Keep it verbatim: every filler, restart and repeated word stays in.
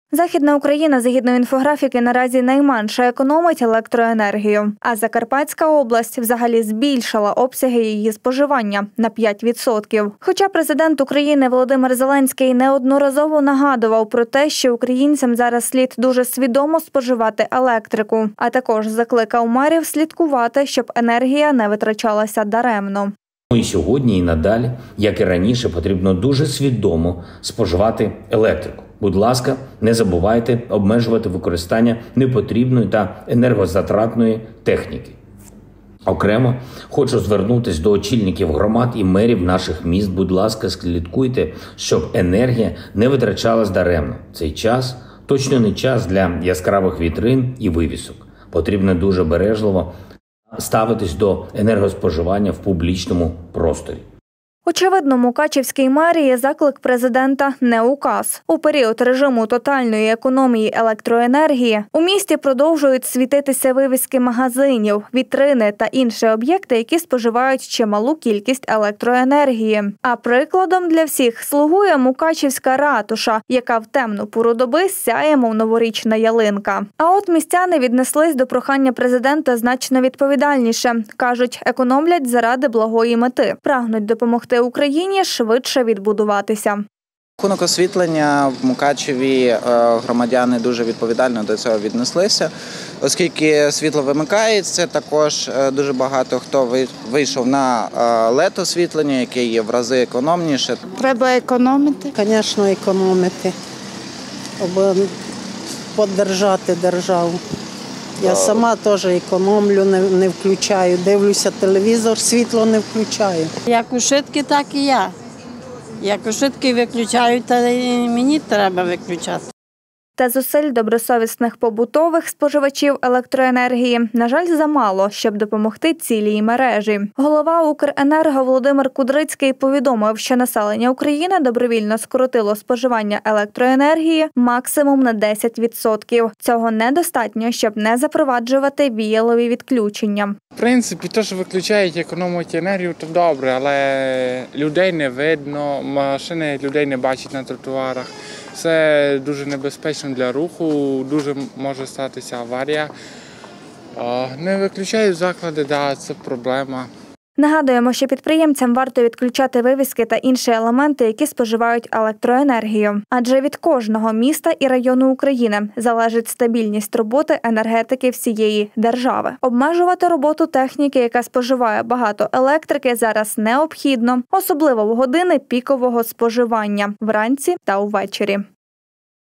Західна Україна, згідно інфографіки, наразі найменше економить електроенергію. А Закарпатська область взагалі збільшила обсяги її споживання на п'ять відсотків. Хоча президент України Володимир Зеленський неодноразово нагадував про те, що українцям зараз слід дуже свідомо споживати електрику, а також закликав мерів слідкувати, щоб енергія не витрачалася даремно. І сьогодні, і надалі, як і раніше, потрібно дуже свідомо споживати електрику. Будь ласка, не забувайте обмежувати використання непотрібної та енергозатратної техніки. Окремо хочу звернутися до очільників громад і мерів наших міст. Будь ласка, слідкуйте, щоб енергія не витрачалась даремно. Цей час точно не час для яскравих вітрин і вивісок. Потрібно дуже бережливо ставитись до енергоспоживання в публічному просторі. Очевидно, Мукачівській мерії заклик президента не указ. У період режиму тотальної економії електроенергії у місті продовжують світитися вивіски магазинів, вітрини та інші об'єкти, які споживають чималу кількість електроенергії. А прикладом для всіх слугує Мукачівська ратуша, яка в темну пору доби сяє, мов новорічна ялинка. А от містяни віднеслись до прохання президента значно відповідальніше. Кажуть, економлять заради благої мети. Прагнуть допомогти Україні швидше відбудуватися. Рахунок освітлення в Мукачеві громадяни дуже відповідально до цього віднеслися. Оскільки світло вимикається, також дуже багато хто вийшов на лед-освітлення, яке є в рази економніше. Треба економити. Звісно, економити, аби підтримати державу. Я сама теж економлю, не, не включаю, дивлюся телевізор, світло не включаю. Як у швидкі, так і я. Як у швидкі виключають, то і мені треба виключати. Та зусиль добросовісних побутових споживачів електроенергії, на жаль, замало, щоб допомогти цілій мережі. Голова Укренерго Володимир Кудрицький повідомив, що населення України добровільно скоротило споживання електроенергії максимум на десять відсотків. Цього недостатньо, щоб не запроваджувати віялові відключення. В принципі, те, що виключають, економить енергію, то добре, але людей не видно, машини людей не бачать на тротуарах. Це дуже небезпечно для руху, дуже може статися аварія. Не виключають заклади, да, це проблема. Нагадуємо, що підприємцям варто відключати вивіски та інші елементи, які споживають електроенергію. Адже від кожного міста і району України залежить стабільність роботи енергетики всієї держави. Обмежувати роботу техніки, яка споживає багато електрики, зараз необхідно, особливо в години пікового споживання – вранці та увечері.